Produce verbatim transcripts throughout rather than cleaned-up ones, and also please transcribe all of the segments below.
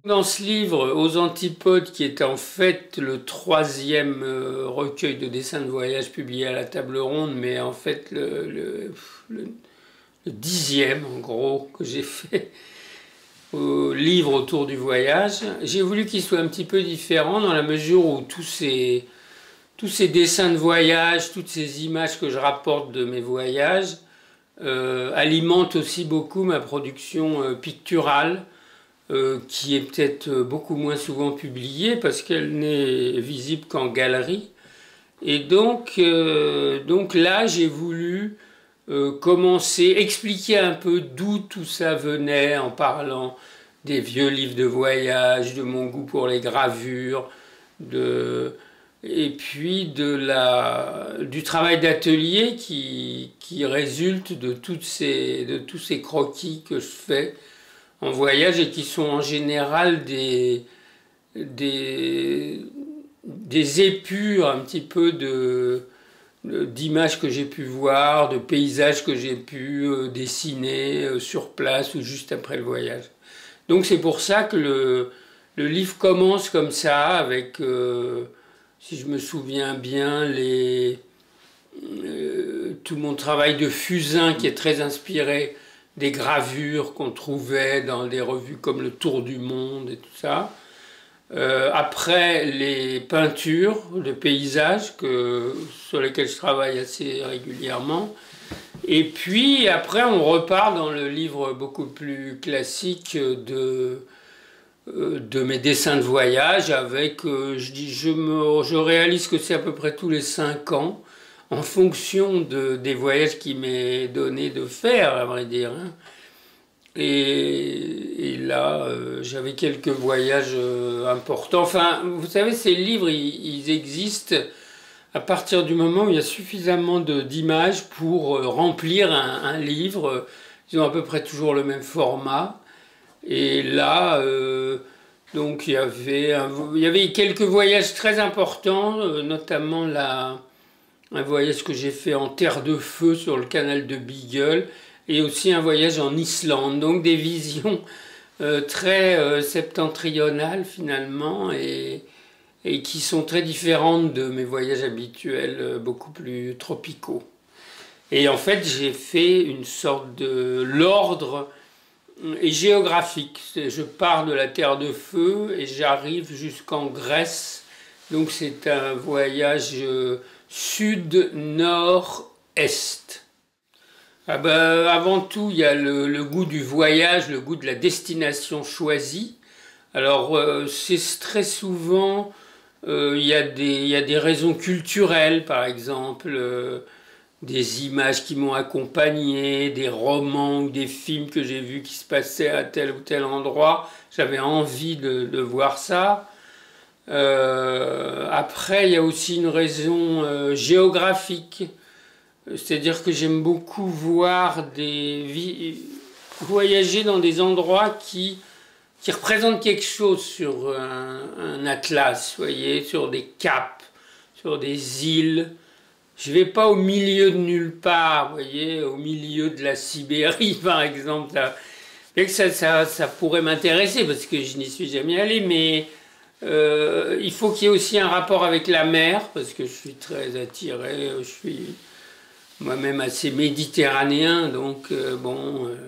Dans ce livre, Aux Antipodes, qui est en fait le troisième euh, recueil de dessins de voyage publié à la Table Ronde, mais en fait le, le, le, le dixième, en gros, que j'ai fait au livre autour du voyage, j'ai voulu qu'il soit un petit peu différent dans la mesure où tous ces, tous ces dessins de voyage, toutes ces images que je rapporte de mes voyages euh, alimentent aussi beaucoup ma production euh, picturale, Euh, qui est peut-être beaucoup moins souvent publiée parce qu'elle n'est visible qu'en galerie. Et donc, euh, donc là, j'ai voulu euh, commencer, expliquer un peu d'où tout ça venait en parlant des vieux livres de voyage, de mon goût pour les gravures, de, et puis de la, du travail d'atelier qui, qui résulte de, toutes ces, de tous ces croquis que je fais en voyage et qui sont en général des, des, des épures un petit peu de, d'images que j'ai pu voir, de paysages que j'ai pu euh, dessiner euh, sur place ou juste après le voyage. Donc c'est pour ça que le, le livre commence comme ça, avec, euh, si je me souviens bien, les, euh, tout mon travail de fusain qui est très inspiré des gravures qu'on trouvait dans des revues comme Le Tour du Monde et tout ça. Euh, après, les peintures de paysages que, sur lesquelles je travaille assez régulièrement. Et puis, après, on repart dans le livre beaucoup plus classique de, de mes dessins de voyage avec, je, dis, je, me, je réalise que c'est à peu près tous les cinq ans, en fonction de, des voyages qu'il m'est donné de faire, à vrai dire. Hein. Et, et là, euh, j'avais quelques voyages euh, importants. Enfin, vous savez, ces livres, ils, ils existent à partir du moment où il y a suffisamment d'images pour euh, remplir un, un livre. Ils ont à peu près toujours le même format. Et là, euh, donc, il y avait, un, il y avait quelques voyages très importants, euh, notamment la... un voyage que j'ai fait en terre de feu sur le canal de Beagle et aussi un voyage en Islande. Donc des visions euh, très euh, septentrionales finalement et, et qui sont très différentes de mes voyages habituels, euh, beaucoup plus tropicaux. Et en fait, j'ai fait une sorte de l'ordre et géographique. Je pars de la terre de feu et j'arrive jusqu'en Grèce. Donc c'est un voyage euh, sud-nord-est. Ah ben, avant tout, il y a le, le goût du voyage, le goût de la destination choisie. Alors, euh, c'est très souvent, euh, il y a des, il y a des raisons culturelles, par exemple, euh, des images qui m'ont accompagné, des romans ou des films que j'ai vus qui se passaient à tel ou tel endroit. J'avais envie de, de voir ça. Euh, après, il y a aussi une raison euh, géographique, c'est-à-dire que j'aime beaucoup voir des voyager dans des endroits qui, qui représentent quelque chose sur un, un atlas, vous voyez, sur des caps, sur des îles. Je vais pas au milieu de nulle part, vous voyez, au milieu de la Sibérie, par exemple. Ça, ça, ça, ça pourrait m'intéresser parce que je n'y suis jamais allé, mais Euh, il faut qu'il y ait aussi un rapport avec la mer, parce que je suis très attiré, je suis moi-même assez méditerranéen, donc euh, bon, euh,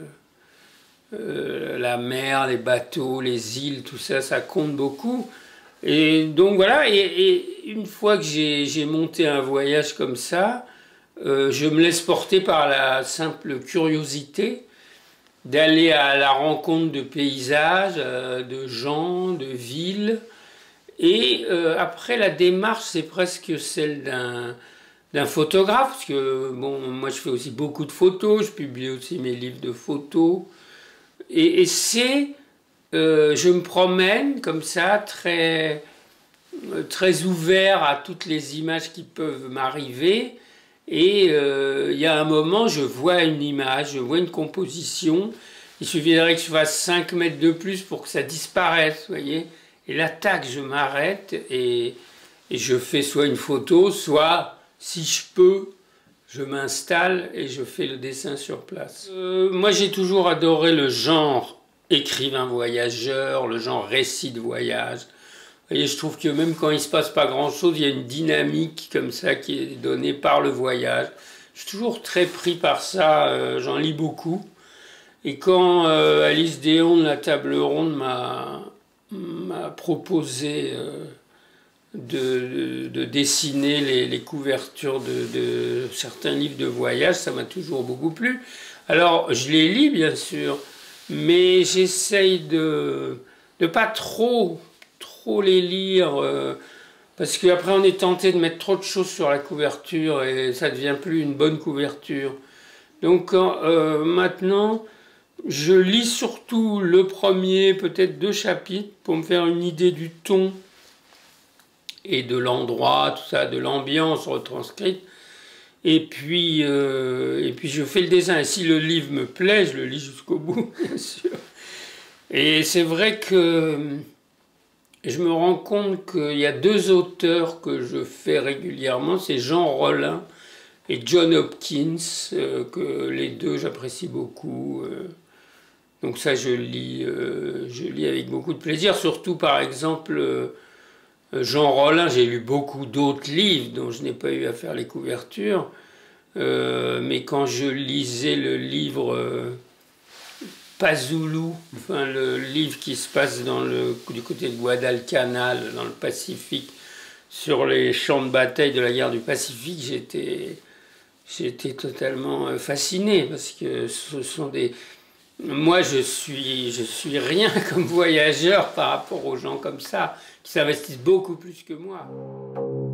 euh, la mer, les bateaux, les îles, tout ça, ça compte beaucoup. Et donc voilà, et, et une fois que j'ai monté un voyage comme ça, euh, je me laisse porter par la simple curiosité d'aller à la rencontre de paysages, euh, de gens, de villes. Et euh, après, la démarche, c'est presque celle d'un d'un photographe, parce que bon, moi je fais aussi beaucoup de photos, je publie aussi mes livres de photos. Et, et c'est, euh, je me promène comme ça, très, très ouvert à toutes les images qui peuvent m'arriver. Et euh, il y a un moment, je vois une image, je vois une composition. Il suffirait que je fasse cinq mètres de plus pour que ça disparaisse, vous voyez. Et là, tac, je m'arrête et, et je fais soit une photo, soit, si je peux, je m'installe et je fais le dessin sur place. Euh, moi, j'ai toujours adoré le genre écrivain voyageur, le genre récit de voyage. Et je trouve que même quand il ne se passe pas grand-chose, il y a une dynamique comme ça qui est donnée par le voyage. Je suis toujours très pris par ça, euh, j'en lis beaucoup. Et quand euh, Alice Déon de la Table Ronde m'a m'a proposé euh, de, de, de dessiner les, les couvertures de, de certains livres de voyage, ça m'a toujours beaucoup plu. Alors, je les lis, bien sûr, mais j'essaye de ne pas trop... trop les lire, euh, parce qu'après on est tenté de mettre trop de choses sur la couverture et ça ne devient plus une bonne couverture. Donc euh, maintenant, je lis surtout le premier, peut-être deux chapitres, pour me faire une idée du ton et de l'endroit, tout ça, de l'ambiance retranscrite. Et puis, euh, et puis je fais le dessin. Et si le livre me plaît, je le lis jusqu'au bout, bien sûr. Et c'est vrai que je me rends compte qu'il y a deux auteurs que je fais régulièrement, c'est Jean Rollin et John Hopkins, euh, que les deux j'apprécie beaucoup. Euh, donc ça je lis, euh, je lis avec beaucoup de plaisir, surtout par exemple euh, Jean Rollin, j'ai lu beaucoup d'autres livres dont je n'ai pas eu à faire les couvertures, euh, mais quand je lisais le livre... Euh, Pazoulou, enfin le livre qui se passe dans le, du côté de Guadalcanal, dans le Pacifique, sur les champs de bataille de la guerre du Pacifique, j'étais j'étais totalement fasciné, parce que ce sont des... Moi, je suis, je suis rien comme voyageur par rapport aux gens comme ça, qui s'investissent beaucoup plus que moi.